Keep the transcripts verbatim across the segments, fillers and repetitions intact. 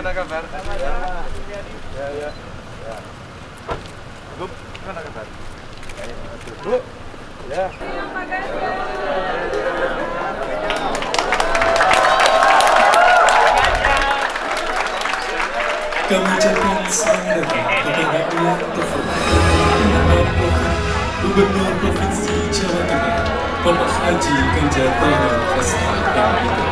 Gimana kabar? Ya, ya, ya. Bu, gimana kabar? Bu, ya. Kami ucapkan selamat datang kepada Ulang Tahun Gubernur Provinsi Jawa Tengah, Bapak Haji Ganjar Pranowo S H M itu.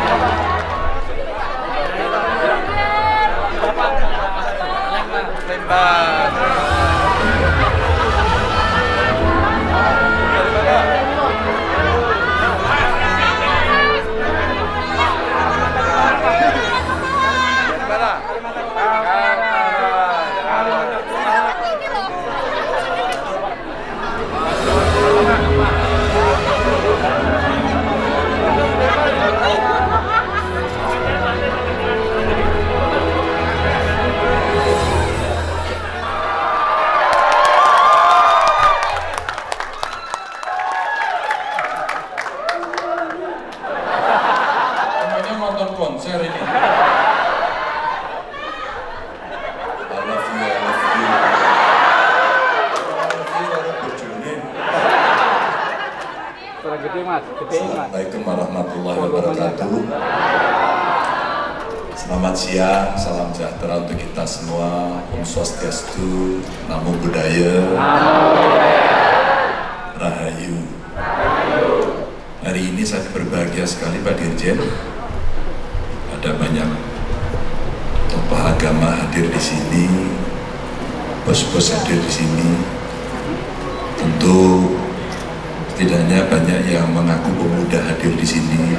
Konser ini. I love you, I love you. I love you, orang bojone. Kurang gede mas, gede mas. Assalamualaikum warahmatullahi wabarakatuh. Selamat siang, salam sejahtera untuk kita semua. Om Swastiastu, Namo Buddhaya, Rahayu. Hari ini saya berbahagia sekali Pak Dirjen. Ada banyak tokoh agama hadir di sini, bos-bos hadir di sini. Tentu setidaknya banyak yang mengaku pemuda hadir di sini.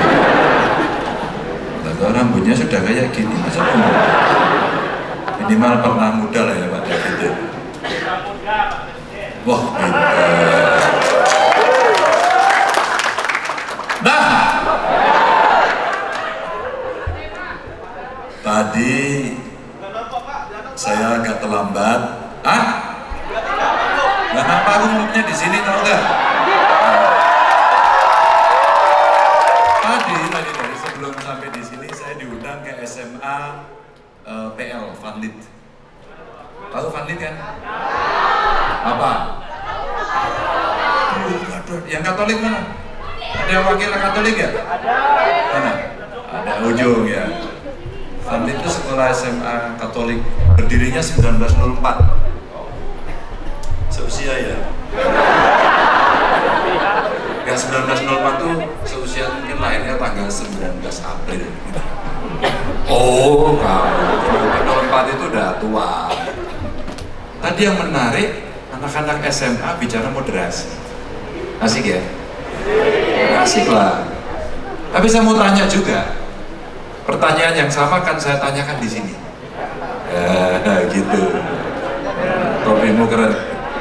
Lalu rambutnya sudah kayak gini, masa pemuda? Minimal pernah muda lah ya Pak David. Wah, pintar. Nah, tadi saya agak terlambat. Ah? Kenapa aku ngomongnya di sini tahu nggak? Tadi tadi tadi sebelum sampai di sini saya diundang ke S M A uh, P L Vanlit. Tahu Vanlit kan? Apa? Aduh, aduh, yang Katolik mana? Ada yang wakil Katolik ya? Ada. Mana? Ada ujung ya. Vanlit itu sekolah S M A Katolik, berdirinya seribu sembilan ratus empat. Seusia ya? Enggak, seribu sembilan ratus empat itu seusia mungkin lahirnya tanggal sembilan belas April. Oh, kamu empat itu udah tua. Tadi yang menarik, anak-anak S M A bicara moderasi. Asik ya? Asik lah. Tapi saya mau tanya juga. Pertanyaan yang sama kan saya tanyakan di sini. Ya, gitu. Topimu keren.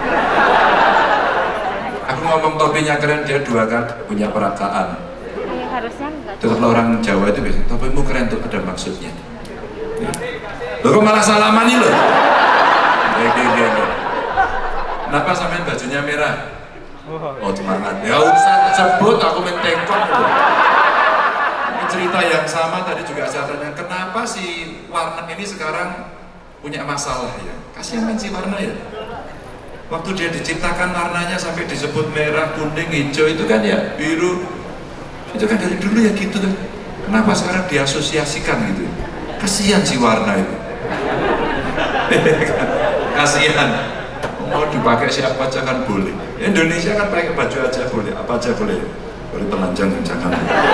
Aku ngomong topinya keren, dia dua kan punya perakaan. Terus kalau orang Jawa itu biasanya topimu keren tuh ada maksudnya. Loh kok malah salaman nih loh? Oke, oke, oke. Kenapa sampean bajunya merah? Oh, semangat. Ya usah sebut, aku mentengkok loh. Cerita yang sama tadi juga saya tanya, kenapa si Warna ini sekarang punya masalah ya? Kasihan kan si Warna ya? Waktu dia diciptakan warnanya sampai disebut merah, kuning, hijau itu kan ya biru. Itu kan dari dulu ya gitu kan. Kenapa sekarang diasosiasikan gitu? Kasihan si Warna itu. Kasihan. Mau dipakai siapa aja kan boleh. Indonesia kan pakai baju aja boleh, apa aja boleh. Boleh telanjang jangan.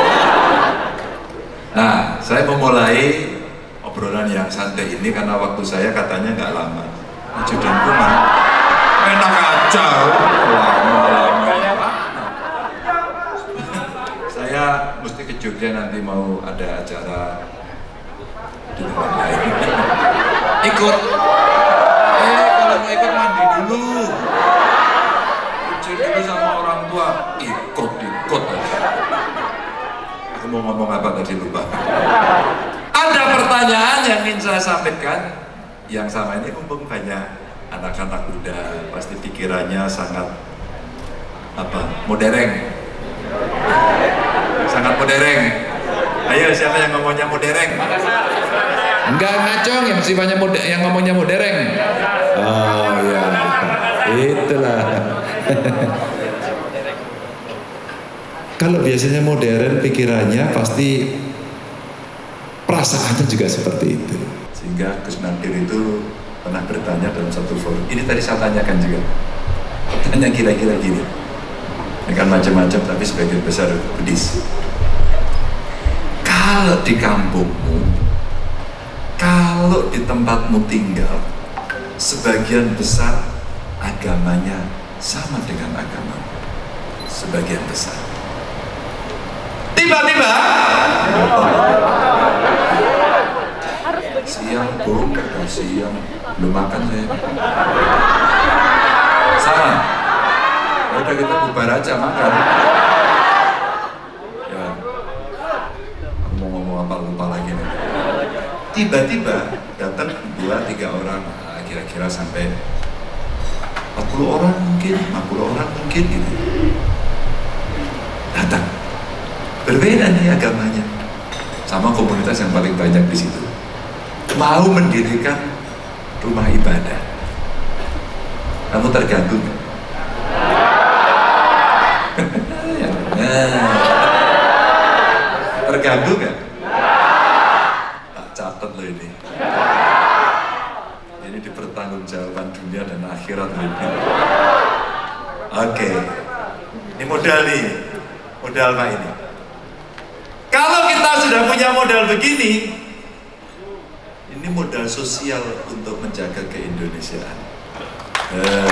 Nah, saya memulai obrolan yang santai ini karena waktu saya katanya nggak lama. Ajudanku mah enak aja, lama-lama. Saya mesti ke Jogja nanti mau ada acara di tempat lain. Ikut. Eh, kalau mau ikut mandi dulu. Ucap dulu sama orang tua. Ikut, ikut. Aku mau ngomong apa tadi lupa. Ada pertanyaan yang ingin saya sampaikan. Yang sama ini mumpung banyak anak-anak muda, pasti pikirannya sangat apa? Modern. Sangat modern. Ayo siapa yang ngomongnya modern? Enggak ngacong, yang sifatnya mode, yang ngomongnya modern. Oh ya, itulah. Kalau biasanya modern pikirannya pasti perasaannya juga seperti itu. Sehingga Gus Nadir itu pernah bertanya dalam satu forum. Ini tadi saya tanyakan juga. Tanya kira-kira gini. Ini kan macam-macam tapi sebagian besar Buddhis. Kalau di kampungmu, kalau di tempatmu tinggal, sebagian besar agamanya sama dengan agama, sebagian besar. Tiba-tiba siang bu, kata siang belum makan saya. Sama. Ya udah kita bubar aja makan. Ya, mau ngomong apa lupa lagi nih. Tiba-tiba datang dua tiga orang, kira-kira sampai empat puluh orang mungkin, lima puluh orang mungkin gitu. Datang. Berbeda nih agamanya. Sama komunitas yang paling banyak di situ. Mau mendirikan rumah ibadah. Kamu terganggu nggak? Terganggu nggak? Tak catat loh ini. Ini dipertanggungjawaban dunia dan akhirat loh ini. Oke, ini modal nih, modal Pak ini. Kalau kita sudah punya modal begini, ini modal sosial untuk menjaga keindonesiaan. Eh.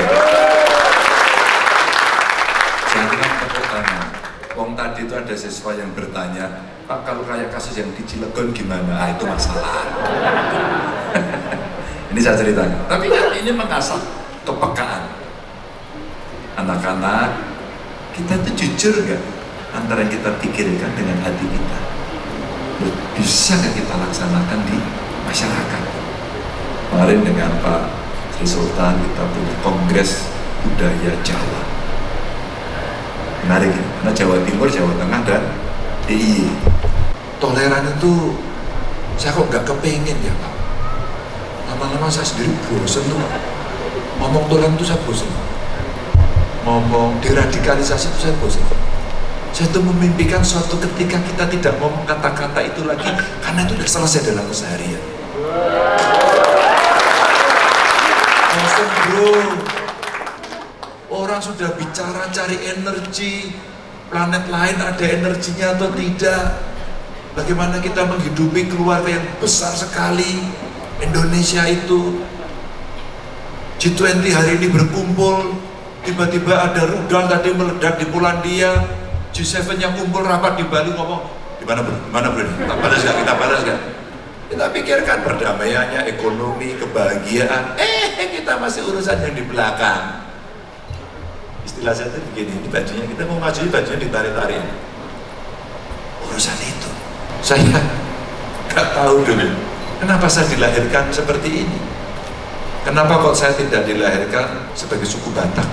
Jangan bertanya. Wong tadi itu ada siswa yang bertanya, Pak kalau kayak kasus yang di Cilegon gimana? Ah itu masalah. Ini saya ceritakan. Tapi kan ini mengasah kepekaan anak-anak. Kita itu jujur nggak antara yang kita pikirkan dengan hati kita? Bisa nggak kita laksanakan di masyarakat? Kemarin dengan Pak Sri Sultan kita punya kongres budaya Jawa. Menarik, karena Jawa Timur, Jawa Tengah dan D I Y. Toleran itu saya kok nggak kepengen ya Pak. Lama-lama saya sendiri bosan tuh Pak. Ngomong toleran itu saya bosan. Ngomong deradikalisasi itu saya bosan. Saya tuh memimpikan suatu ketika kita tidak ngomong kata-kata itu lagi karena itu sudah selesai dalam keseharian. Bosan bro. Orang sudah bicara cari energi, planet lain ada energinya atau tidak. Bagaimana kita menghidupi keluarga yang besar sekali, Indonesia itu. G dua puluh hari ini berkumpul, tiba-tiba ada rudal tadi meledak di Polandia, G tujuh yang kumpul rapat di Bali ngomong, di mana bro, di mana bro, kita balas gak, kita balas gak? Kita pikirkan perdamaiannya, ekonomi, kebahagiaan, eh kita masih urusan yang di belakang. Istilah saya itu begini, ini bajunya, kita mau maju bajunya ditarik-tarik. Urusan itu. Saya gak tahu dulu, kenapa saya dilahirkan seperti ini? Kenapa kok saya tidak dilahirkan sebagai suku Batak?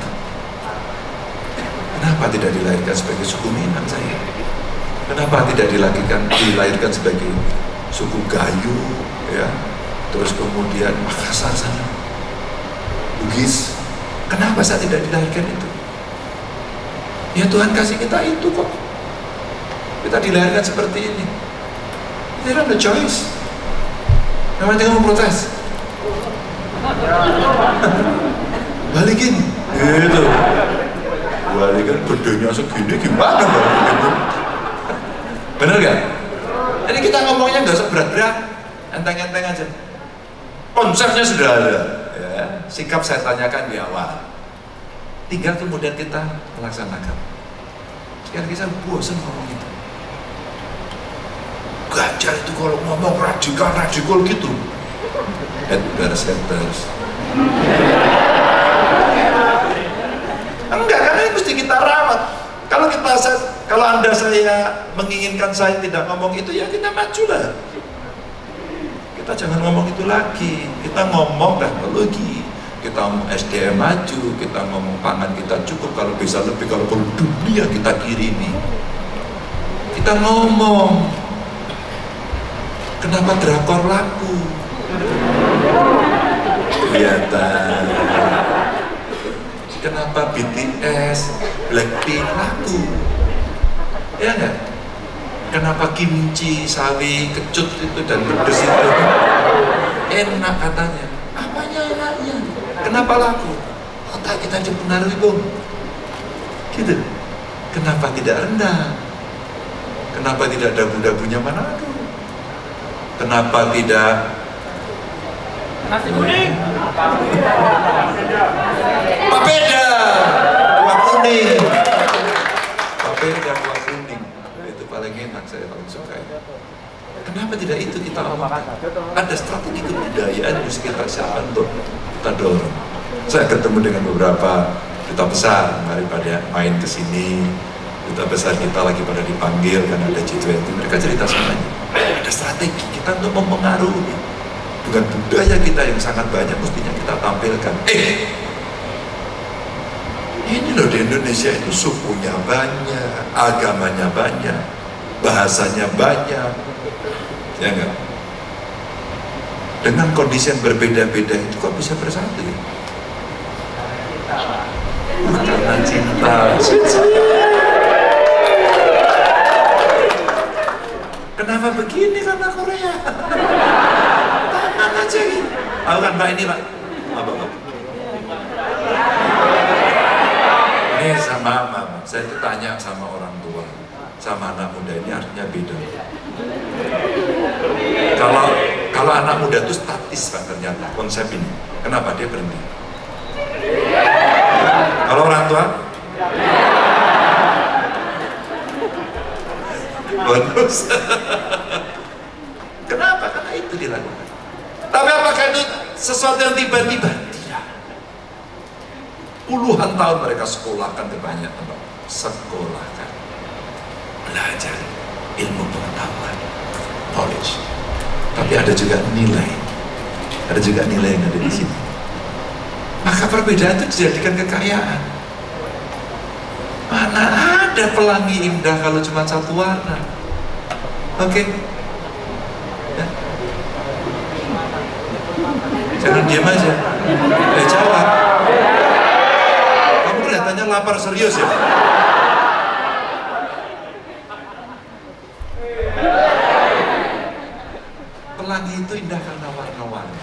Kenapa tidak dilahirkan sebagai suku Minang saya? Kenapa tidak dilahirkan, dilahirkan sebagai suku Gayo, ya? Terus kemudian Makassar sana, Bugis. Kenapa saya tidak dilahirkan itu? Ya Tuhan kasih kita itu kok. Kita dilahirkan seperti ini. Kita ada choice. Namanya tinggal mau protes. Balikin, gitu. Balikin gedenya segini gimana balikin itu? Bener gak? Jadi kita ngomongnya nggak usah berat-berat, enteng-enteng aja. Konsepnya sudah ada. Ya, sikap saya tanyakan di awal. Tinggal kemudian kita melaksanakan. Sekarang kita bosan ngomong itu. Ganjar itu kalau ngomong radikal-radikal gitu. Haters, haters. Enggak, karena ini mesti kita rawat. Kalau kita, kalau anda saya menginginkan saya tidak ngomong itu, ya kita maju lah. Kita jangan ngomong itu lagi. Kita ngomong teknologi, kita ngomong S D M maju, kita ngomong pangan kita cukup, kalau bisa lebih, kalau perlu dunia kita kirimi. Kita ngomong. Kenapa drakor laku? Kelihatan. Kenapa B T S, Blackpink laku? Ya enggak? Kenapa kimchi, sawi, kecut itu dan pedes itu enak katanya? Apanya enaknya? Kenapa laku? Otak kita dipengaruhi bung. Gitu. Kenapa tidak rendah? Kenapa tidak dabu-dabunya Manado? Kenapa tidak nasi kuning? papeda, kuah kuning? Papeda, kuah kuning itu paling enak, saya paling suka. Kenapa tidak itu kita omongkan? Ada strategi kebudayaan yang kita siapkan untuk kita dorong. Saya ketemu dengan beberapa duta besar, mari pada main ke sini. Duta besar kita lagi pada dipanggil karena ada G dua puluh. Mereka cerita semuanya. Ada strategi kita untuk mempengaruhi. Bukan budaya kita yang sangat banyak mestinya kita tampilkan. Eh, ini loh di Indonesia itu sukunya banyak, agamanya banyak, bahasanya banyak, ya enggak? Dengan kondisi yang berbeda-beda itu kok bisa bersatu? Ya? Karena cinta. Kenapa begini karena Korea? Tangan aja gitu. Tahu kan Pak ini Pak? Apa Pak? Ini sama mama. Saya itu tanya sama orang tua, sama anak muda ini artinya beda. Kalau kalau anak muda itu statis Pak ternyata konsep ini. Kenapa dia berhenti? Kalau orang tua? Bonus. Kenapa? Karena itu dilakukan. Tapi apakah itu sesuatu yang tiba-tiba? Tidak. Puluhan tahun mereka sekolahkan ke banyak tempat. Sekolahkan, belajar ilmu pengetahuan, knowledge. Tapi ada juga nilai. Ada juga nilai yang ada di sini. Maka perbedaan itu dijadikan kekayaan. Mana ada pelangi indah kalau cuma satu warna? Oke? Okay? Ya. Jangan diam aja. Eh jawab. Kamu kelihatannya lapar serius ya? Pelangi itu indah karena warna-warni.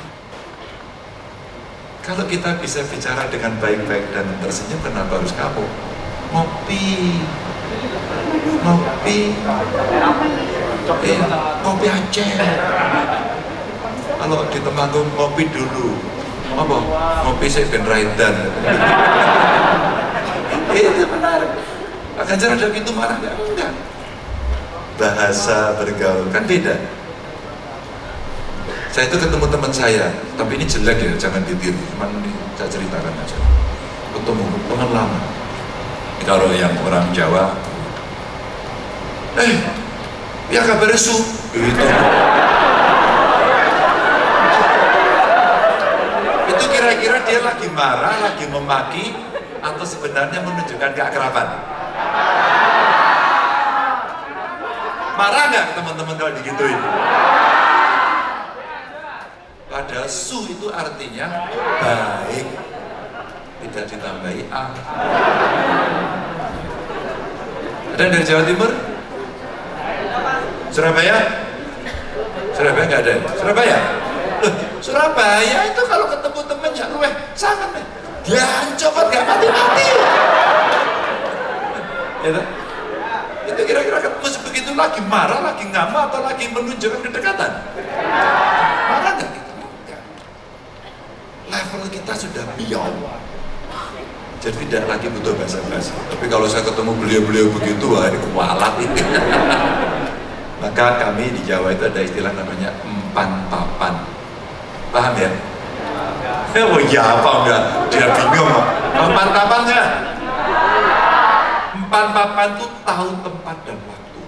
Kalau kita bisa bicara dengan baik-baik dan tersenyum, kenapa harus kapok? Ngopi, ngopi, eh, kopi Aceh. Kalau di Temanggung ngopi dulu, apa? Ngopi saya ben raidan. Itu benar. Akan cara ada pintu marah nggak? Enggak. Bahasa bergaul kan beda. Saya itu ketemu teman saya, tapi ini jelek ya, jangan ditiru. Cuman ini saya ceritakan aja. Ketemu teman lama. Kalau yang orang Jawa, eh, ya kabarnya su, gitu. Itu kira-kira dia lagi marah, lagi memaki, atau sebenarnya menunjukkan keakraban? Marah nggak teman-teman kalau digituin? Padahal su itu artinya baik, tidak ditambahi a. Ada yang dari Jawa Timur? Surabaya? Surabaya nggak ada? Surabaya? Loh, Surabaya itu kalau ketemu temennya, luweh sangat nih. Dia copot gak mati-mati. Ya, itu kira-kira ketemu sebegitu lagi marah, lagi ngama, atau lagi menunjukkan kedekatan? Marah nggak? Level kita sudah beyond. Jadi tidak lagi butuh basa-basi. Tapi kalau saya ketemu beliau-beliau begitu, wah ini kualat ini. Maka kami di Jawa itu ada istilah namanya empan papan. Paham ya? Oh iya apa enggak? Dia bingung. Empan papan enggak? Empan papan itu tahu tempat dan waktu.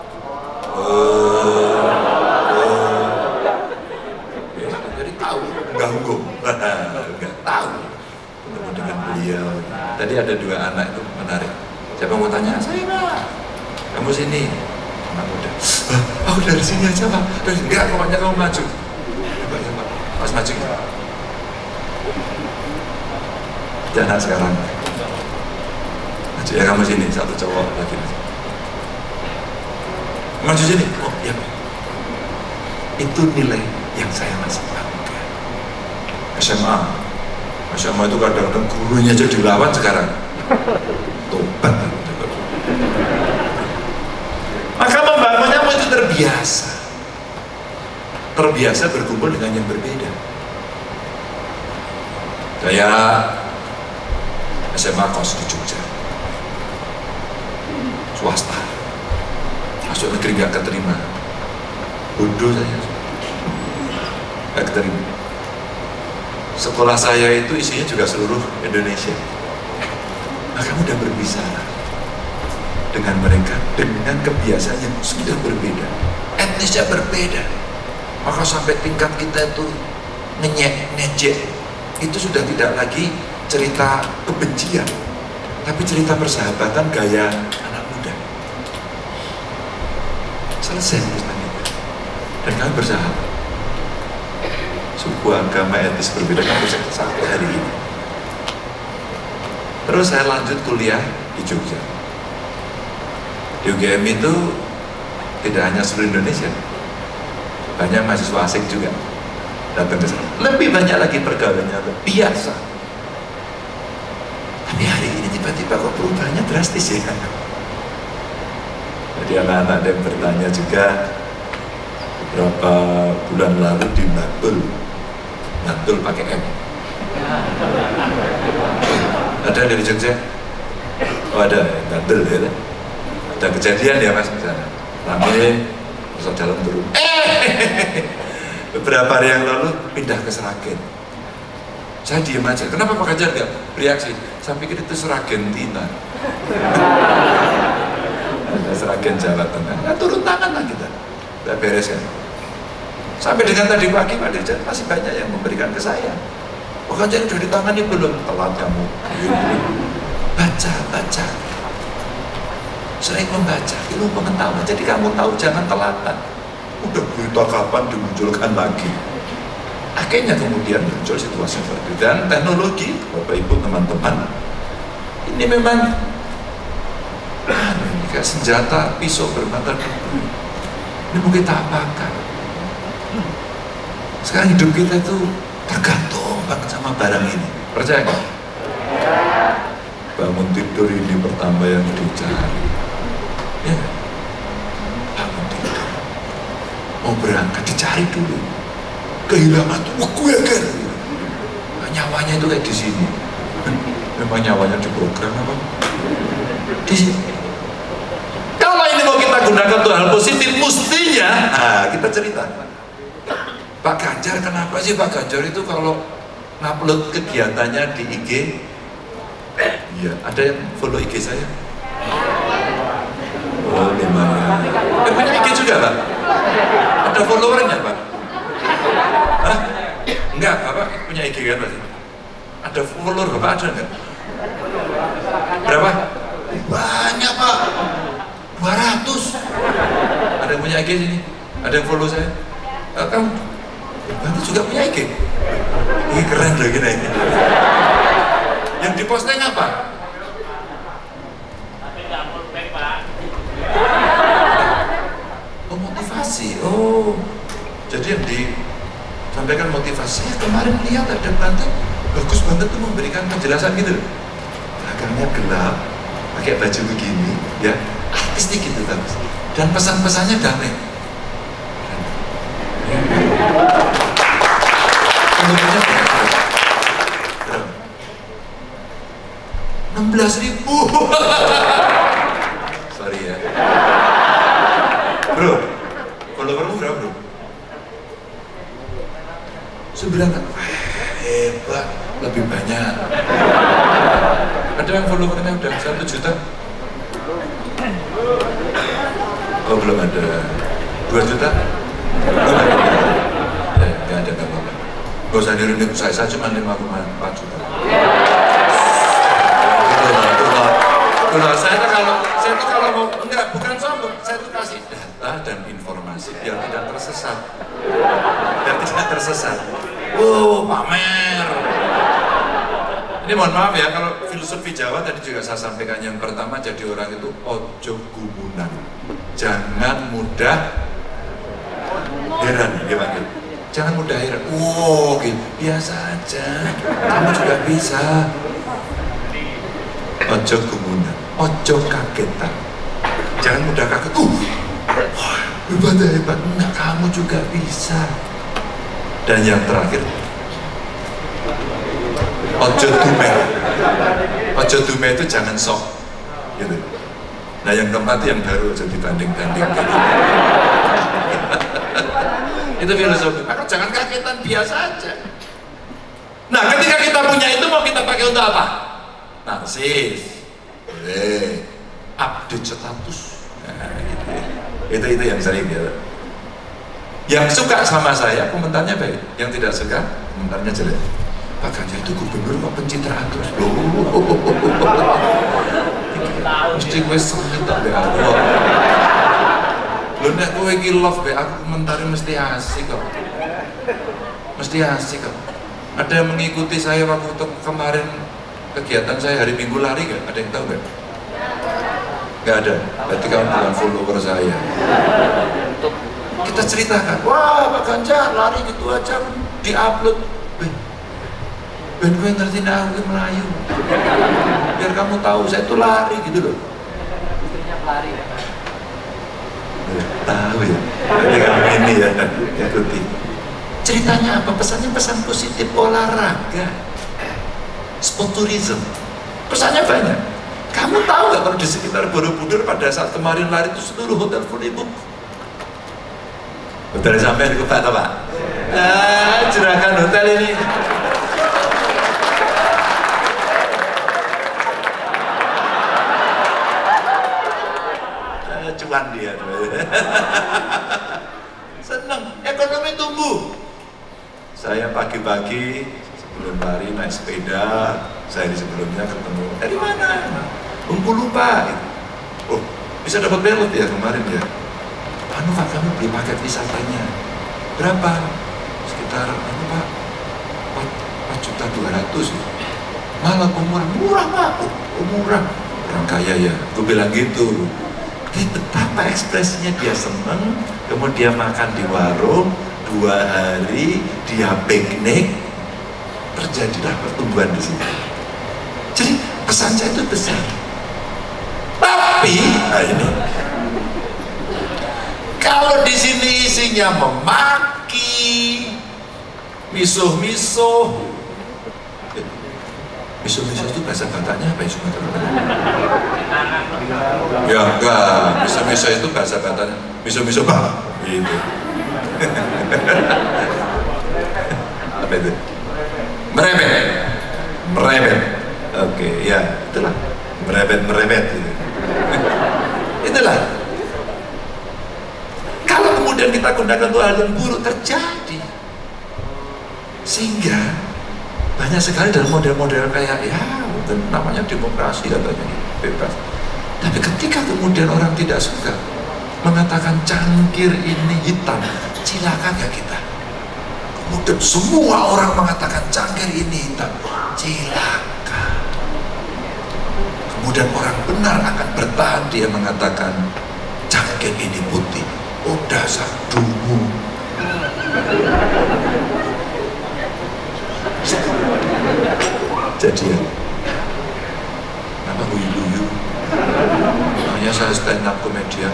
Oh, oh. Ya, jadi tahu, ganggu. Enggak tahu. Ketemu dengan beliau. Tadi ada dua anak itu menarik. Siapa mau tanya? Saya Pak. Kamu sini. Anak muda. Aku dari sini aja Pak. Terus enggak, pokoknya kamu maju. Coba ya Pak, Mas maju. Jangan sekarang. Maju ya kamu sini, satu cowok lagi. Maju sini. Oh iya Pak. Itu nilai yang saya masih bangga. S M A. S M A itu kadang-kadang gurunya aja dilawan sekarang. Tobat. Maka membangunnya itu terbiasa. Terbiasa berkumpul dengan yang berbeda. Saya S M A kos di Jogja, swasta, masuk negeri gak keterima, bodoh saya, gak keterima. Sekolah saya itu isinya juga seluruh Indonesia. Maka udah berbicara dengan mereka dengan kebiasaan yang sudah berbeda, etnisnya berbeda. Maka sampai tingkat kita itu ngenyek, ngejek, itu sudah tidak lagi cerita kebencian, tapi cerita persahabatan gaya anak muda. Selesai urusan itu, dan kami bersahabat. Suku, agama, etnis berbeda kan bisa sampai hari ini. Terus saya lanjut kuliah di Jogja. Di U G M itu tidak hanya seluruh Indonesia, banyak mahasiswa asing juga datang ke sana. Lebih banyak lagi pergaulannya biasa. Tapi hari ini tiba-tiba kok perubahannya drastis ya. Jadi anak-anak yang bertanya juga beberapa bulan lalu di Natul, Natul pakai M. Ada dari Jogja? Oh ada, Natul ya. Ada kejadian ya Mas di sana. Ramai terus dalam turun. Eh, beberapa hari yang lalu pindah ke Seragen. Saya diem aja. Kenapa Pak Ganjar nggak bereaksi? Saya pikir itu Seragentina. Seragen Jawa Tengah. Nah, turun tangan lah kita. Kita bereskan. Sampai dengan tadi pagi Pak Dirjen masih banyak yang memberikan ke saya. Pak Ganjar udah ditangani belum? Telat kamu. Baca, baca. Sering membaca, ilmu pengetahuan. Jadi kamu tahu jangan telatan. Udah berita kapan dimunculkan lagi. Akhirnya kemudian muncul situasi seperti itu. Dan teknologi, Bapak Ibu teman-teman, ini memang ini kayak senjata pisau bermata dua. Ini mau kita apakan? Sekarang hidup kita itu tergantung banget sama barang ini. Percaya nggak? Bangun tidur ini pertama yang dicari. Ya, bangun tidur, mau berangkat dicari dulu. Kehilangan tuh, gue kan. Nah, nyawanya itu kayak di sini. Memang nyawanya diprogram apa? Di sini. Kalau ini mau kita gunakan untuk hal positif, mestinya, nah, kita cerita. Pak Ganjar kenapa sih Pak Ganjar itu kalau ngupload kegiatannya di I G? Iya, ada yang follow I G saya? Oh, lumayan. Eh, punya I G juga Pak? Ada followernya Pak? Hah? Enggak, Bapak punya I G kan pasti? Ada follower Bapak ada enggak? Berapa? Banyak Pak, dua ratus. Ada yang punya I G sini? Ada yang follow saya? Eh, kamu? Bapak juga punya I G? Ini keren loh gini ini. Yang diposting apa? Oh, motivasi. Oh, jadi yang disampaikan motivasi. Saya kemarin lihat ada banget, bagus banget tuh memberikan penjelasan gitu. Belakangnya gelap, pakai baju begini, ya artistik gitu kan. Dan pesan-pesannya damai. Kemudiannya berapa? enam belas ribu. Sorry ya. Bro, followermu berapa bro? Sembilan. Hebat, lebih banyak. Ada yang followernya udah satu juta? Oh belum ada. Dua juta? Belum ada. Ya, nggak ada nggak apa-apa. Gak usah dirilik, saya saya cuma lima koma empat juta. Betul, saya tuh kalau saya tuh kalau mau enggak bukan sombong, saya tuh kasih data dan info. sesat. Biar tidak tersesat. Wow, pamer. Ini mohon maaf ya, kalau filosofi Jawa tadi juga saya sampaikan, yang pertama jadi orang itu ojo gumunan, jangan mudah heran, gimana? Jangan mudah heran. Wow, gitu. Biasa aja, kamu juga bisa. Ojo gumunan, ojo kagetan, jangan mudah kaget. Uh, hebat hebat, nah, kamu juga bisa. Dan yang terakhir, ojo dume. Ojo dume itu jangan sok gitu. Nah yang keempat yang baru aja dibanding-banding gitu. Itu filosofi. Maka jangan kagetan, biasa aja. Nah ketika kita punya itu mau kita pakai untuk apa? Narsis, boleh. Update status, nah, gitu. itu itu yang sering ya. Yang suka sama saya komentarnya baik, yang tidak suka komentarnya jelek. Pak Ganjar itu gubernur kok pencitraan terus. Mesti gue seneng tak be Allah. Lho nek kowe iki love be aku komentari mesti asik kok. Mesti asik kok. Ada yang mengikuti saya waktu kemarin kegiatan saya hari Minggu lari gak? Ada yang tahu gak? Gak ada. Berarti kamu bukan follower saya. Kita ceritakan, wah Pak Ganjar lari gitu aja di-upload. Ben gue ngerti nah gue Melayu. Biar kamu tahu saya itu lari gitu loh. Istrinya pelari ya. Tahu ya. Jadi kamu ini ya ikuti. Ceritanya apa? Pesannya pesan positif olahraga. Sport tourism. Pesannya banyak. Kamu tahu nggak kalau di sekitar Borobudur pada saat kemarin lari itu seluruh hotel full book. Hotel sampai di Pak, Pak. Nah, juragan hotel ini. Cuan dia. Seneng, ekonomi tumbuh. Saya pagi-pagi sebelum lari naik sepeda, saya di sebelumnya ketemu. Dari mana? Bengkulu Pak. Oh, bisa dapat belot ya kemarin ya. Anu Pak, kamu beli paket wisatanya berapa? Sekitar anu Pak, empat juta dua ratus. Malah murah, murah Pak. Oh, murah. Orang kaya ya. Gue bilang gitu. Ini betapa ekspresinya dia seneng, kemudian makan di warung dua hari, dia piknik, terjadilah pertumbuhan di sini. Jadi pesan saya itu besar. Tapi, nah ini. Kalau di sini isinya memaki, misuh-misuh, misuh-misuh itu bahasa Bataknya apa ya Sumatera? Ya enggak, misuh-misuh itu bahasa Bataknya, misuh-misuh bah, gitu. Apa itu? Merebet, merebet. Oke, ya itulah merebet-merebet. Gitu. Itulah. Kalau kemudian kita gunakan untuk hal yang buruk terjadi, sehingga banyak sekali dalam model-model kayak ya namanya demokrasi katanya bebas. Tapi ketika kemudian orang tidak suka mengatakan cangkir ini hitam, cilaka gak kita? Kemudian semua orang mengatakan cangkir ini hitam, cilaka. Kemudian orang benar akan bertahan, dia mengatakan cangkir ini putih. Oh dasar dungu. Jadi ya, nama buyu-buyu. Makanya saya stand up komedian.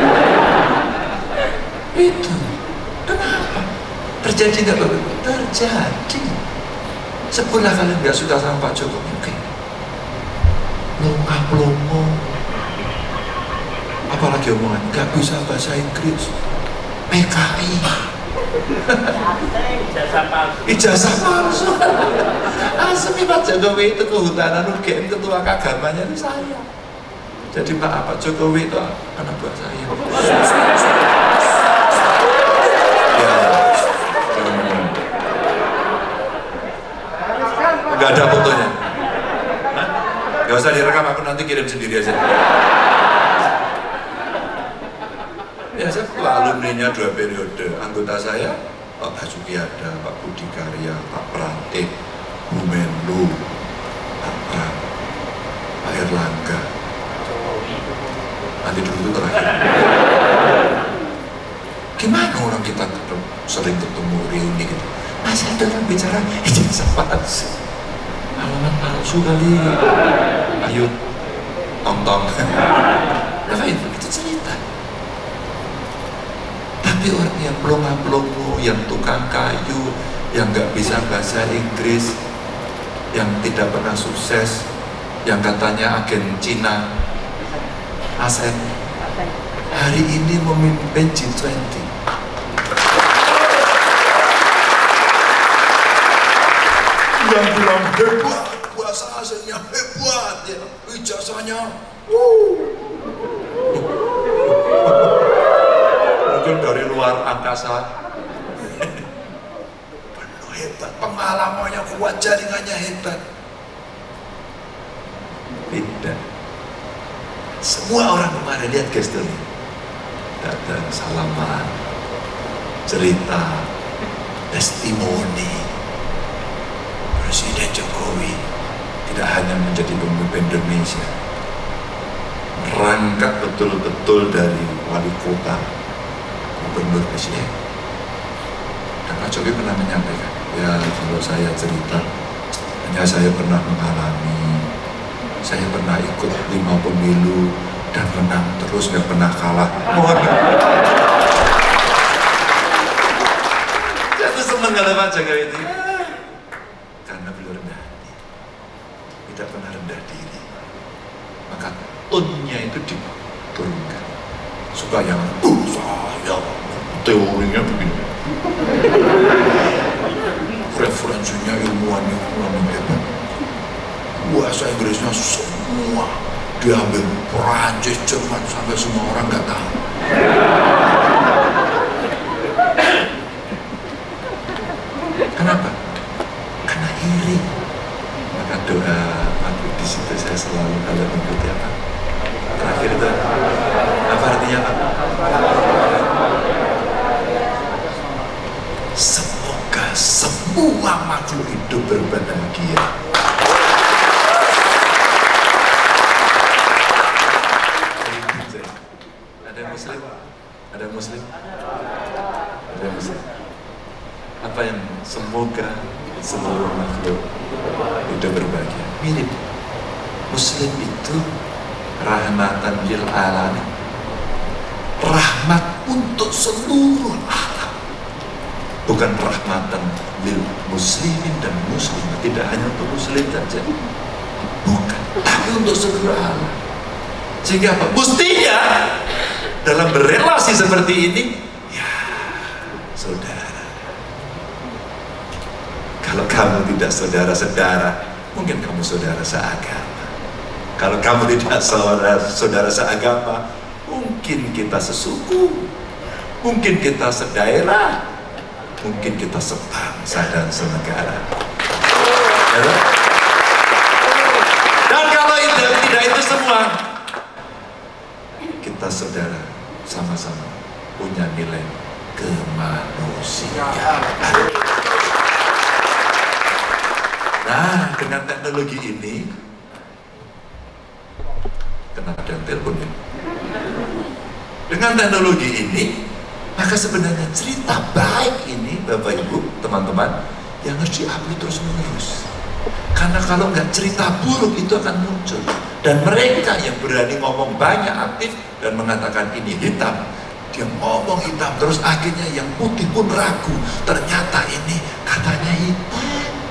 Itu kenapa? Terjadi nggak Bapak? Terjadi. Sebelah kalian nggak suka sama Pak Jokowi, oke? Longkah-longkah. Apalagi omongan nggak bisa bahasa Inggris, P K I, Ijazah palsu. ijazah palsu. Asli Pak Jokowi itu kehutanan U G M, ketua keagamanya itu saya. Jadi Pak Pak Jokowi itu anak buah saya. Ya, nggak ada fotonya. Nggak usah direkam, aku nanti kirim sendiri aja. Ya saya ketua alumninya dua periode. Anggota saya Pak Basuki ada, Pak Budi Karya, Pak Pratik, Bu Menlu, Pak Pram, Pak Erlangga. Nanti dulu itu terakhir. Gimana orang kita ketemu, sering ketemu reuni gitu? Masih ada orang bicara ijazah sih. Alamat palsu kali. Ayo, tong-tong. Nah itu, itu cerita. Tapi orang yang pelongo-pelongo, yang tukang kayu, yang nggak bisa bahasa Inggris, yang tidak pernah sukses, yang katanya agen Cina, Asep, hari ini memimpin G dua puluh. Yang bilang hebat, bahasa aslinya hebat, ya, ijazahnya, uh. mungkin dari luar angkasa, penuh hebat, pengalamannya kuat, jaringannya hebat. Tidak. Semua orang kemarin lihat gesturnya, datang salaman, cerita, testimoni. Presiden Jokowi tidak hanya menjadi pemimpin Indonesia, merangkak betul-betul dari wali kota, gubernur, presiden. Dan Pak Jokowi pernah menyampaikan, ya kalau saya cerita, hanya saya pernah mengalami, saya pernah ikut lima pemilu dan menang terus, nggak pernah kalah. Mohon. Jatuh seneng kalau Pak Jokowi itu. Karena beliau rendah hati, tidak pernah rendah diri, maka tonnya itu diturunkan. Suka yang uh saya teorinya begini, referensinya ilmuannya kurang hebat, bahasa Inggrisnya semua diambil, Perancis, Jerman, sampai semua orang nggak tahu. Kenapa? Karena iri. Maka doa aku di situ saya selalu kalau mengikuti apa? Terakhir itu apa artinya apa? Semoga semua makhluk hidup berbahagia. Ada muslim? Ada muslim? Ada muslim. Apa yang semoga seluruh makhluk hidup berbahagia. Mirip. Muslim itu rahmatan lil alamin, rahmat untuk seluruh alam, bukan rahmatan lil muslimin dan muslimah, tidak hanya untuk muslim saja, bukan, tapi untuk seluruh alam. Sehingga apa? Mestinya dalam berelasi seperti ini, ya saudara, kalau kamu tidak saudara-saudara, mungkin kamu saudara seagama. Kalau kamu tidak saudara, saudara seagama, mungkin kita sesuku, mungkin kita sedaerah, mungkin kita sebangsa dan senegara. Ya? Dan kalau itu, tidak itu semua, kita saudara sama-sama punya nilai kemanusiaan. Nah, dengan teknologi ini, kena ada telepon ya. Dengan teknologi ini, maka sebenarnya cerita baik ini, Bapak Ibu, teman-teman, yang harus diupload terus menerus. Karena kalau nggak, cerita buruk itu akan muncul. Dan mereka yang berani ngomong banyak, aktif, dan mengatakan ini hitam, dia ngomong hitam terus, akhirnya yang putih pun ragu, ternyata ini katanya hitam.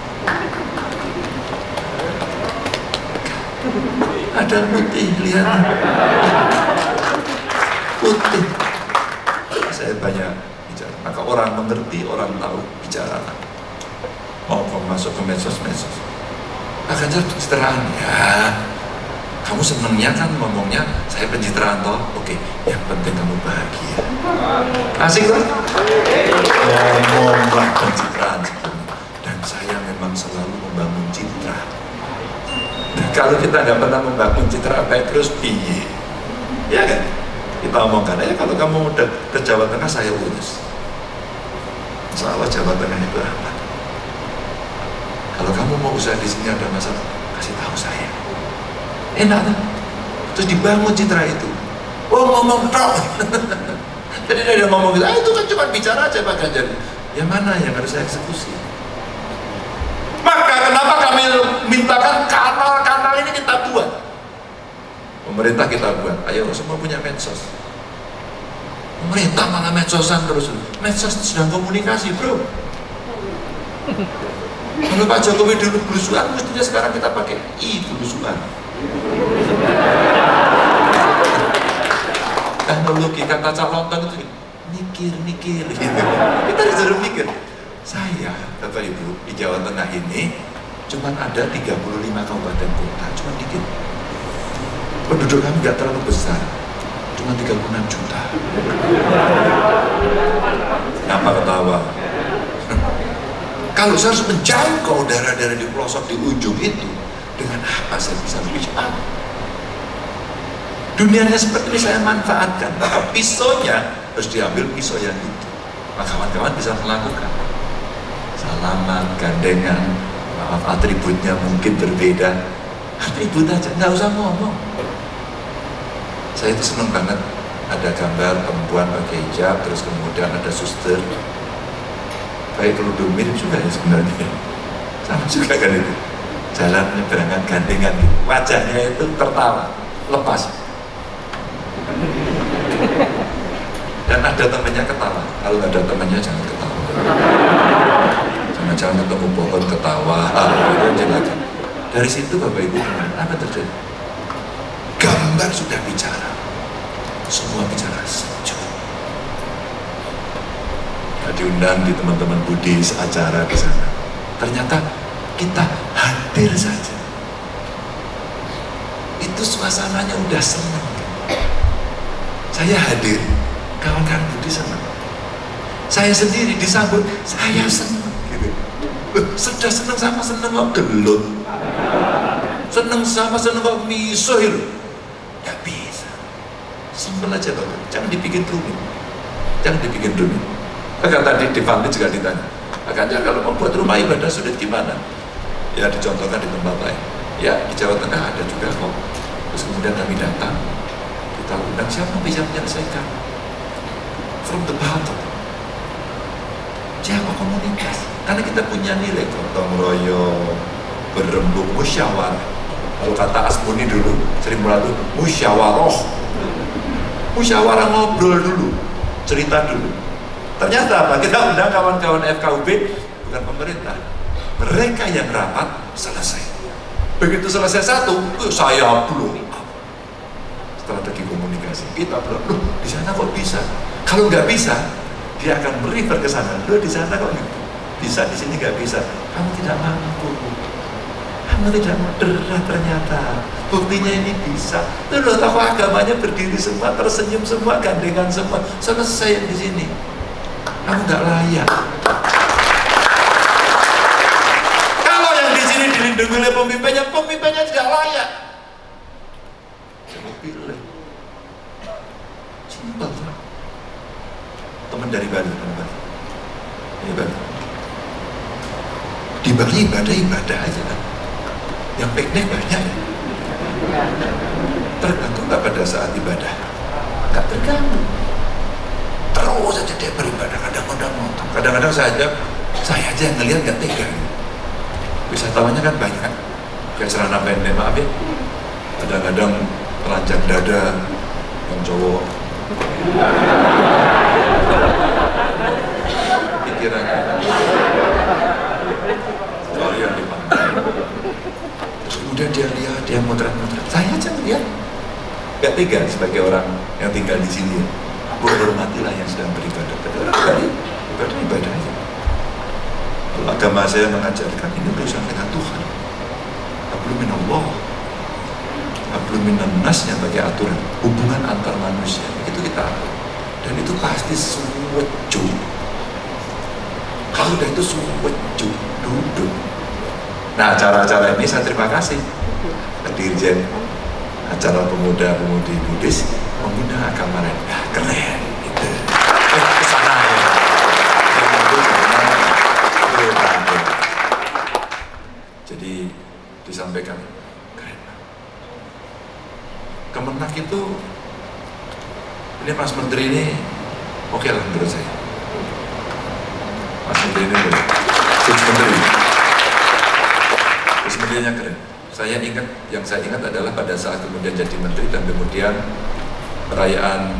Ada putih, lihat putih. Saya banyak bicara, maka orang mengerti, orang tahu, bicara. Mau masuk ke medsos-medsos, akan jadi pencitraan. Ya, kamu senengnya kan ngomongnya saya pencitraan toh, oke. Yang penting kamu bahagia. Asik kan? Ngomonglah pencitraan sebelumnya. Dan saya memang selalu membangun citra. Kalau kita nggak pernah membangun citra baik terus piye, ya kan? Kita omongkan, ya kalau kamu udah ke Jawa Tengah saya urus. Insya Allah Jawa Tengah itu aman. Kalau kamu mau usaha di sini ada masalah, kasih tahu saya. Enak kan? Terus dibangun citra itu. Oh ngomong tok. Jadi dia ngomong gitu, ah itu kan cuma bicara aja Pak Ganjar. Yang mana yang harus saya eksekusi? Maka kenapa kami mintakan kanal-kanal ini kita buat? Pemerintah kita buat, ayo semua punya medsos. Pemerintah malah medsosan terus. Medsos sedang komunikasi bro. Kalau Pak Jokowi dulu belusuan, mestinya sekarang kita pakai i belusuan. Teknologi kata calontong itu mikir, mikir gitu. Kita disuruh mikir. Saya, Bapak Ibu, di Jawa Tengah ini cuma ada tiga puluh lima kabupaten kota, cuma dikit. Penduduk kami nggak terlalu besar, cuma tiga puluh enam juta. Kenapa ketawa? Kalau saya harus menjangkau daerah-daerah di pelosok di ujung itu, dengan apa saya bisa lebih cepat? Dunianya seperti ini saya manfaatkan, maka pisaunya harus diambil pisau yang itu. Maka kawan-kawan bisa melakukan salaman, gandengan, maaf atributnya mungkin berbeda, atribut aja, nggak usah ngomong. Saya itu seneng banget ada gambar perempuan pakai hijab, terus kemudian ada suster, baik kerudung mirip juga ya sebenarnya, sama juga kan itu, jalannya berangkat gandengan, gitu. Wajahnya itu tertawa, lepas. Dan ada temannya ketawa. Kalau nggak ada temannya jangan ketawa. Jangan-jangan ketemu pohon ketawa. Ah, lagi. Dari situ Bapak Ibu, apa terjadi? Gambar sudah bicara. Semua bicara sejuk. Nah, diundang di teman-teman Buddhis acara di sana. Ternyata kita hadir saja. Itu suasananya udah senang. Saya hadir, kawan-kawan Buddhis senang. Saya sendiri disambut, saya senang. Gitu. Sudah senang sama senang kok gelut. Senang sama senang kok miso itu. Gak bisa. Simpel aja Bapak, jangan dibikin rumit. Jangan dibikin rumit. Maka tadi di Fandi juga ditanya, makanya kalau membuat rumah ibadah sulit gimana? Ya dicontohkan di tempat lain. Ya di Jawa Tengah ada juga kok. Terus kemudian kami datang, kita undang siapa bisa menyelesaikan from the bottom. Siapa komunitas? Karena kita punya nilai gotong royong, berembuk, musyawarah. Kalau kata Asmuni dulu, sering melalui musyawarah. Musyawarah ngobrol dulu, cerita dulu. Ternyata apa? Kita undang kawan-kawan F K U B, bukan pemerintah. Mereka yang rapat selesai. Begitu selesai satu, saya belum. Strategi komunikasi kita belum. Loh, di sana kok bisa? Kalau nggak bisa, dia akan merefer ke sana. Loh, di sana kok bisa, di sini nggak bisa. Kamu tidak mampu. Kamu tidak moderat ternyata. Buktinya ini bisa. Tuh loh, tokoh agamanya berdiri semua, tersenyum semua, gandengan semua. Selesai di sini. Kamu nggak layak. Kalau yang di sini dilindungi oleh pemimpinnya, pemimpinnya tidak layak. Jangan pilih. Simpel tuh. Teman dari Bali, teman Bali. Ini Bali. Di Bali ibadah ibadah aja kan. Yang piknik banyak. Terganggu nggak pada saat ibadah? Nggak terganggu. Terus aja dia beribadah, kadang-kadang motor. Kadang-kadang saya aja, saya aja yang ngelihat nggak tega. Wisatawannya kan banyak. Kayak celana pendek, maaf ya. Kadang-kadang telanjang dada, yang cowok. Pikirannya. Soal yang di pantai. Terus kemudian dia lihat, dia motret-motret. Saya aja ngelihat. Gak tega sebagai orang yang tinggal di sini. Hormatilah yang sedang beribadah. Tapi orang kali ibadah ibadah aja. Kalau agama saya mengajarkan ini urusan dengan Tuhan. Hablum minallah, hablum minan nas yang bagi aturan hubungan antar manusia itu kita atur. Dan itu pasti suweju. Kalau udah itu suweju, duduk. Nah, acara-acara ini saya terima kasih ke Dirjen acara pemuda-pemudi Buddhis mengundang agama lain. Ya, keren gitu. Eh, kesana ya. Jadi disampaikan keren. Kemenak itu ini Mas Menteri ini oke lah menurut saya. Mas Menteri ini boleh. Mas Menteri. Mas Menterinya keren. Saya ingat, yang saya ingat adalah pada saat kemudian jadi menteri dan kemudian perayaan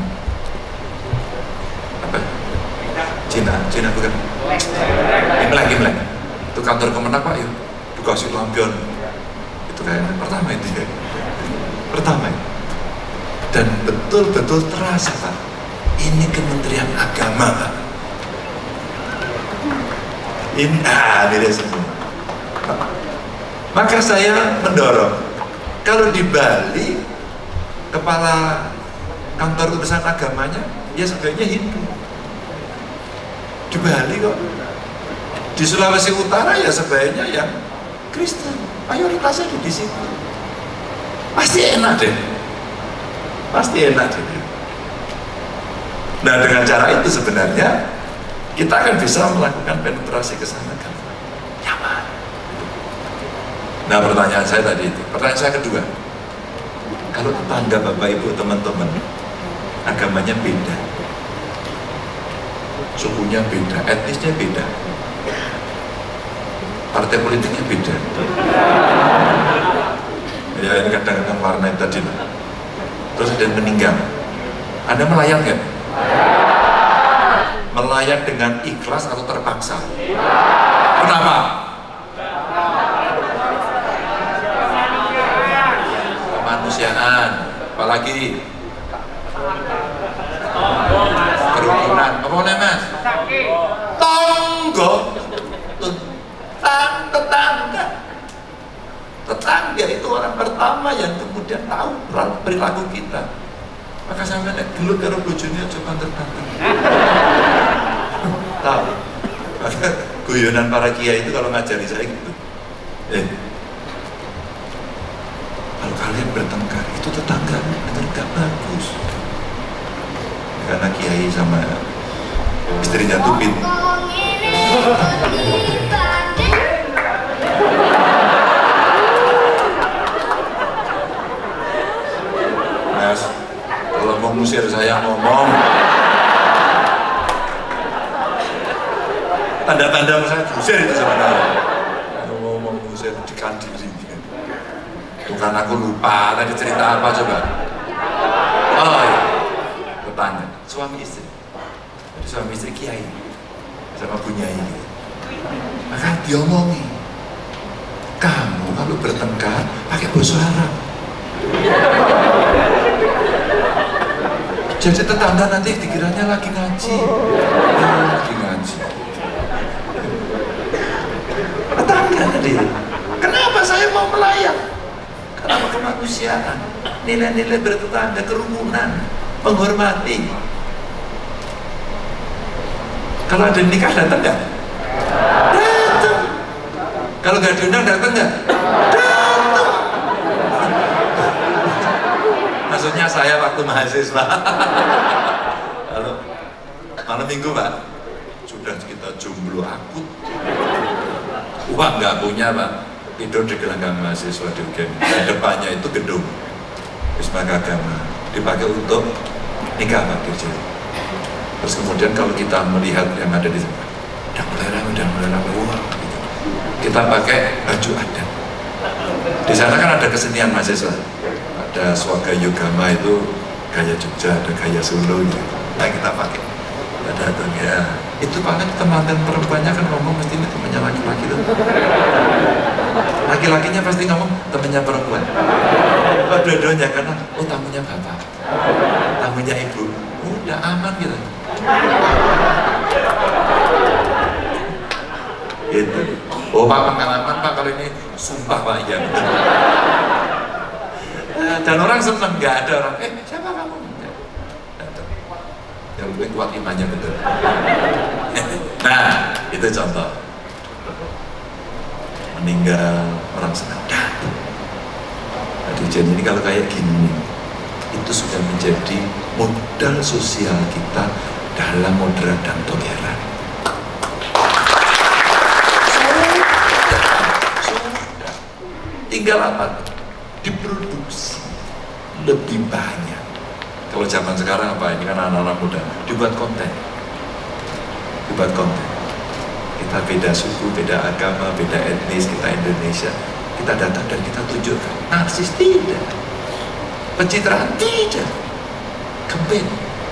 apa? Cina, Cina bukan? Imlek, Imlek. Itu kantor Kemenak Pak, yuk. Dikasih lampion. Itu kayaknya pertama itu ya. Pertama. Dan betul-betul terasa Pak. Ini Kementerian Agama Pak. Ini, ah, ini semua. Maka saya mendorong, kalau di Bali kepala kantor urusan agamanya ya sebaiknya Hindu. Di Bali kok. Di Sulawesi Utara ya sebaiknya yang Kristen. Mayoritasnya di situ. Pasti enak deh. Pasti enak deh. Nah, dengan cara itu sebenarnya kita akan bisa melakukan penetrasi ke sana kan. Nyaman. Nah, pertanyaan saya tadi itu, pertanyaan saya kedua, kalau tetangga Bapak Ibu teman-teman agamanya beda, sukunya beda, etnisnya beda, partai politiknya beda, ya ini kadang-kadang warna itu tadi, terus ada yang meninggal, Anda melayat nggak? Melayat dengan ikhlas atau terpaksa? Kenapa? Kemanusiaan, apalagi kerukunan, apa namanya Mas? Tonggo, tetangga, tetangga itu orang pertama yang kemudian tahu perilaku kita. Maka saya nek gelut karo bojone aja banter-banter. Tahu. Guyonan para kiai itu kalau ngajari saya gitu. Eh, kalau kalian bertengkar itu tetangga dengar gak bagus. Karena kiai sama istrinya tuh pin. Mas, kalau mau ngusir saya ngomong. Tanda-tanda saya diusir itu sebenarnya. Kalau mau ngomong ngusir dikandili. Bukan aku lupa tadi cerita apa coba. Oh iya, tetangga, suami istri. Jadi suami istri kiai sama bunyai. Maka diomongi, kamu kalau bertengkar pakai bahasa Arab. Jadi tetangga nanti dikiranya lagi ngaji, oh, lagi ngaji. Tetangga tadi, kenapa saya mau melayat? Karena kemanusiaan, nilai-nilai bertetangga, kerukunan, menghormati. Kalau ada nikah datang nggak? Datang. Kalau nggak diundang datang nggak? Datang. Maksudnya saya waktu mahasiswa. Kalau malam minggu Pak, sudah kita jomblo akut. Uang nggak punya Pak, tidur di gelanggang mahasiswa di U G M. Dan depannya itu gedung Wisma Agama, dipakai untuk nikah Pak Dirjen. Terus kemudian kalau kita melihat yang ada di sana, udah mulai ramai, udah mulai ramai, wah, gitu. Kita pakai baju adat. Di sana kan ada kesenian mahasiswa, ada swaga yogama itu gaya Jogja, ada gaya Solo gitu. Nah kita pakai, ada ya. Itu paling teman-teman perempuannya kan ngomong mesti ini temannya laki-laki tuh. Laki-lakinya pasti ngomong temannya perempuan. Oh, dua-duanya karena oh tamunya bapak, tamunya ibu, udah aman gitu. Itu. Oh Pak, pengalaman Pak kalau ini sumpah Pak ya. Dan orang seneng, nggak ada orang. Eh siapa kamu? Yang lebih kuat imannya betul. Nah itu contoh. Meninggal orang senang. Aduh jadi ini kalau kayak gini, itu sudah menjadi modal sosial kita dalam moderat dan toleran. Sudah, sudah. Tinggal apa? Diproduksi lebih banyak. Kalau zaman sekarang apa? Ini kan anak-anak muda, dibuat konten, dibuat konten. Kita beda suku, beda agama, beda etnis, kita Indonesia. Kita datang dan kita tunjukkan. Narsis tidak, pencitraan tidak, campaign.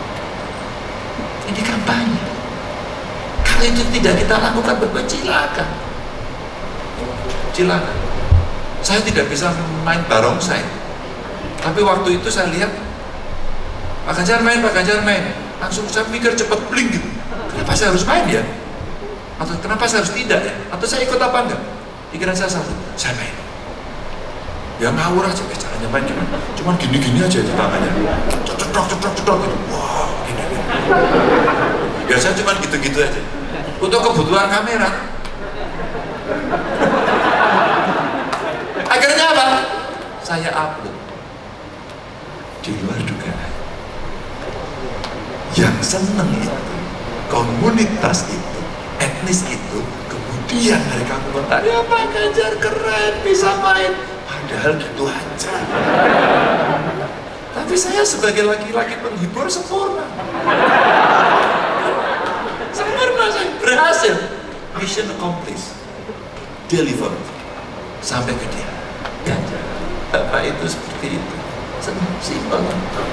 Ini kampanye. Kalau itu tidak kita lakukan, berbuat silakan. Silakan. Saya tidak bisa main barongsai, tapi waktu itu saya lihat Pak Ganjar main, Pak Ganjar main, langsung saya mikir cepet bling gitu. Kenapa saya harus main ya? Atau kenapa saya harus tidak ya? Atau saya ikut apa enggak? Pikiran saya satu, saya main. Ya ngawur aja, eh, caranya main gimana? Cuman gini-gini aja di tangannya, cetok cetok cetok gitu. Wow, gini gini. Ya saya cuman gitu-gitu aja. Untuk kebutuhan kamera. Akhirnya apa? Saya upload di luar dugaan. Yang seneng itu, komunitas itu, etnis itu, kemudian mereka komentar, ya Pak Ganjar keren, bisa main. Padahal gitu aja. Tapi saya sebagai laki-laki penghibur sempurna. Sempurna saya, berhasil. Mission accomplished. Deliver. Sampai ke dia. Ganjar, Bapak itu seperti itu. Senang, simpel.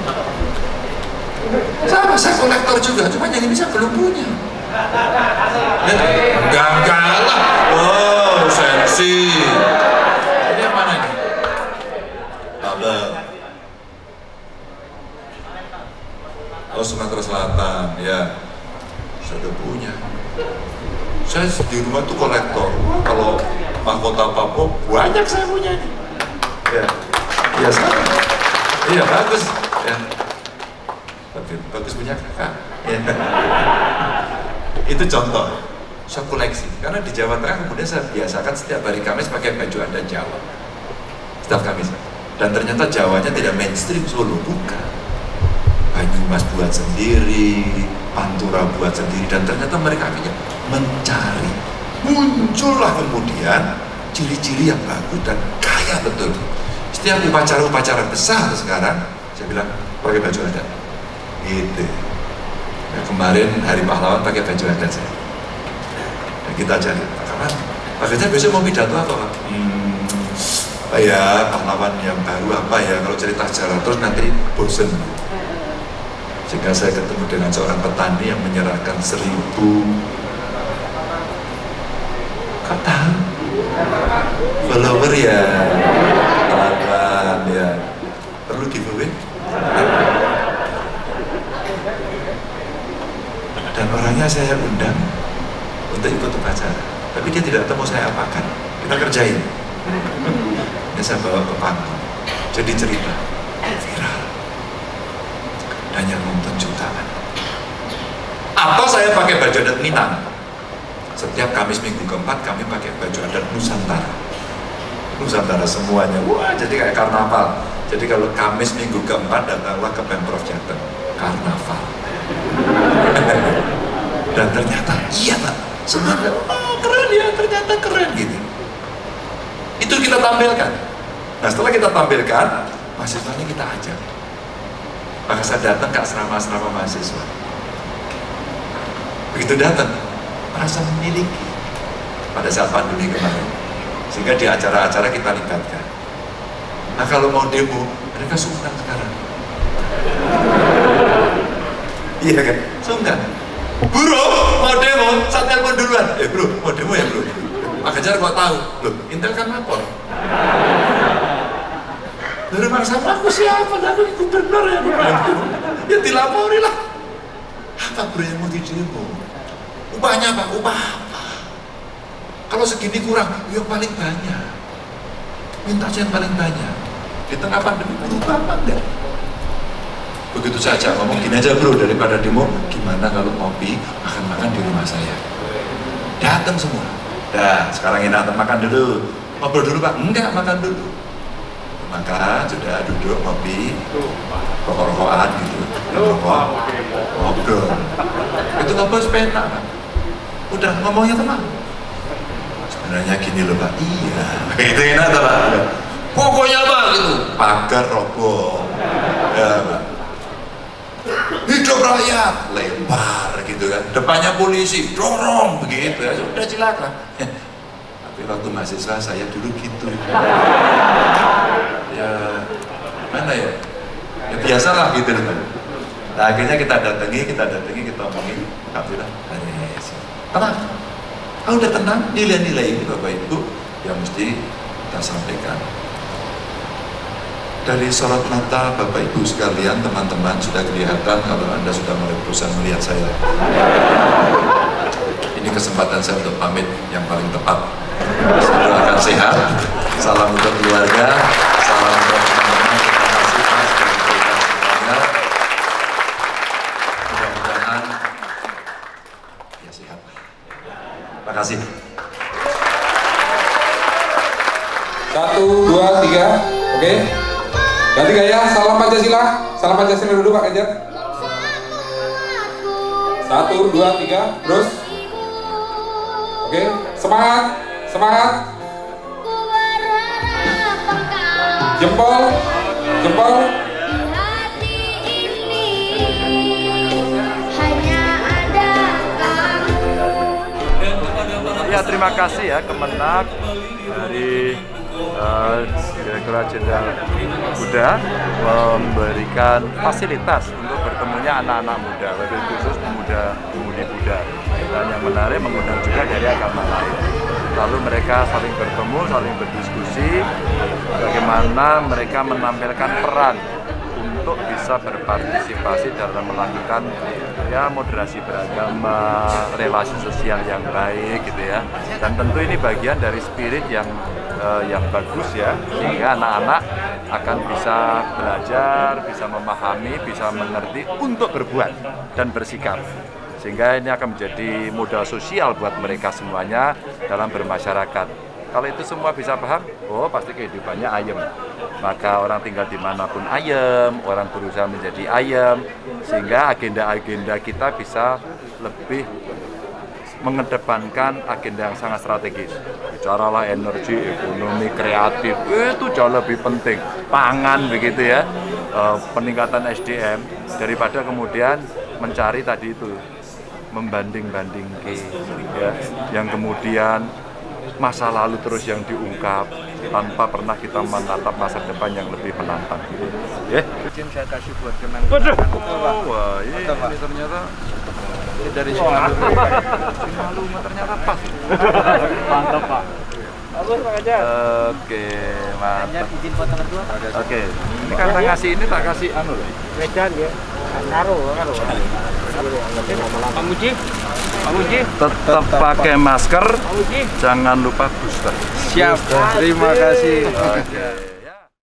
Sama, saya kolektor juga, cuma yang ini saya belum punya. Enggak, enggak lah. Oh, sensi. Ini yang mana ini? Tabel. Oh, Sumatera Selatan, ya. Saya udah punya. Saya di rumah tuh kolektor. Kalau mahkota Papua banyak saya punya ini. Ya, iya sama. Iya bagus. Ya. Bagus punya kakak. Ya. Itu contoh. Saya koleksi. Karena di Jawa Tengah kemudian saya biasakan setiap hari Kamis pakai baju adat Jawa. Setiap Kamis. Dan ternyata Jawanya tidak mainstream Solo, bukan. Banyumas buat sendiri, Pantura buat sendiri, dan ternyata mereka akhirnya mencari. Muncullah kemudian ciri-ciri yang bagus dan kaya betul. Setiap upacara-upacara besar sekarang, saya bilang pakai baju adat. Gitu. Nah, kemarin Hari Pahlawan pakai baju adat saya. Dan kita cari, kapan? Pak Ganjar besok mau pidato apa Pak? Hmm, apa ya, pahlawan yang baru apa ya, kalau cerita sejarah terus nanti bosen. Sehingga saya ketemu dengan seorang petani yang menyerahkan seribu. Kau tahu? Follower ya, pelan-pelan ya. Perlu giveaway? Dan orangnya saya undang untuk ikut upacara, tapi dia tidak tahu mau saya apakan. Kita kerjain. Ini saya bawa ke panggung, jadi cerita viral dan yang nonton jutaan. Atau saya pakai baju adat Minang. Setiap Kamis minggu keempat kami pakai baju adat Nusantara. Nusantara semuanya. Wah, jadi kayak karnaval. Jadi kalau Kamis minggu keempat datanglah ke Pemprov Jateng, karnaval. Dan ternyata iya Pak, semuanya oh, keren ya, ternyata keren gitu. Itu kita tampilkan. Nah setelah kita tampilkan, mahasiswanya kita ajak. Maka saya datang ke asrama-asrama mahasiswa. Begitu datang, merasa memiliki pada saat pandemi kemarin. Sehingga di acara-acara kita libatkan. Nah kalau mau demo, mereka sungkan sekarang. Iya kan? Sungkan. Bro, mau demo, saya telepon duluan. Eh bro, mau demo ya bro? Pak Ganjar kok tahu? Loh, Intel kan lapor. Dari bangsa aku siapa? Aku gubernur ya. Ya dilapori lah. Apa bro yang mau di demo? Upahnya apa? Upah apa? Kalau segini kurang, yang paling banyak. Minta aja yang paling banyak. Di tengah pandemi berubah apa enggak? Begitu saja ngomong gini aja bro, daripada demo, gimana kalau ngopi, makan-makan di rumah saya. Datang semua. Dah, sekarang enak makan dulu. Ngobrol dulu Pak? Enggak, makan dulu. Makan, sudah duduk ngopi, rokok-rokokan gitu, rokok, ngobrol. Itu ngobrol sepena, kan? Udah ngomongnya tenang. Sebenarnya gini loh Pak, iya. Itu enak tuh Pak. Pokoknya Pak gitu, pagar roboh. Ya Pak. Hidup rakyat, lempar gitu kan. Depannya polisi, dorong begitu ya. Sudah silakan. Tapi waktu mahasiswa saya dulu gitu. Ya mana ya? Ya biasalah gitu kan. Nah, akhirnya kita datangi, kita datangi, kita omongin, Kak bilang, tenang. Kalau udah tenang, nilai-nilai ini Bapak Ibu yang mesti kita sampaikan. Dari sorot mata Bapak Ibu sekalian, teman-teman sudah kelihatan kalau Anda sudah mulai berusaha melihat saya. Ini kesempatan saya untuk pamit yang paling tepat. Saya doakan sehat. Salam untuk keluarga. Salam untuk teman-teman. Terima kasih Mas semuanya. Mudah-mudahan ya sehat. Terima kasih. Satu, dua, tiga, oke. Okay. Ganti gaya, salam Pancasila. Salam Pancasila dulu Pak Ganjar. Satu, dua, tiga, terus. Oke, okay. Semangat, semangat. Jempol, jempol. Ya, terima kasih ya Kemenak dari uh, Direktorat Jenderal Muda memberikan fasilitas untuk bertemunya anak-anak muda, lebih khusus pemuda-pemudi muda. Dan yang menarik mengundang juga dari agama lain. Lalu mereka saling bertemu, saling berdiskusi, bagaimana mereka menampilkan peran untuk bisa berpartisipasi dalam melakukan ya moderasi beragama, relasi sosial yang baik gitu ya. Dan tentu ini bagian dari spirit yang uh, yang bagus ya, sehingga anak-anak akan bisa belajar, bisa memahami, bisa mengerti untuk berbuat dan bersikap. Sehingga ini akan menjadi modal sosial buat mereka semuanya dalam bermasyarakat. Kalau itu semua bisa paham, oh pasti kehidupannya ayem. Maka orang tinggal dimanapun ayem, orang berusaha menjadi ayem, sehingga agenda-agenda kita bisa lebih mengedepankan agenda yang sangat strategis. Bicaralah energi, ekonomi, kreatif, itu jauh lebih penting. Pangan begitu ya, peningkatan S D M, daripada kemudian mencari tadi itu, membanding-bandingkan ya, yang kemudian masa lalu terus yang diungkap tanpa pernah kita menatap masa depan yang lebih menantang. Ya. Izin saya kasih buat Kementerian. Oh, wah, ini, ini ternyata ini dari Simalungun. Simalungun ternyata pas. Mantap Pak. Bagus Pak Ganjar. Oke, mantap. Izin foto kedua. Oke, ini kata ngasih ini tak kasih anu loh. Medan ya. Karo, karo. Pak Muji, Pak Muji. Tetap pakai masker, jangan lupa booster. Siap, terima kasih. Oke.